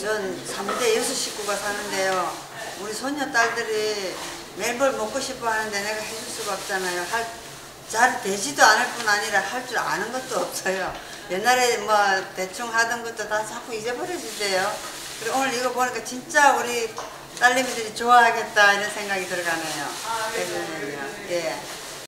전 3대 6식구가 사는데요. 우리 손녀 딸들이 매일 뭘 먹고 싶어 하는데 내가 해줄 수가 없잖아요. 잘 되지도 않을 뿐 아니라 할 줄 아는 것도 없어요. 옛날에 뭐 대충 하던 것도 다 자꾸 잊어버려지대요. 그리고 오늘 이거 보니까 진짜 우리 딸내미들이 좋아하겠다 이런 생각이 들어가네요. 예.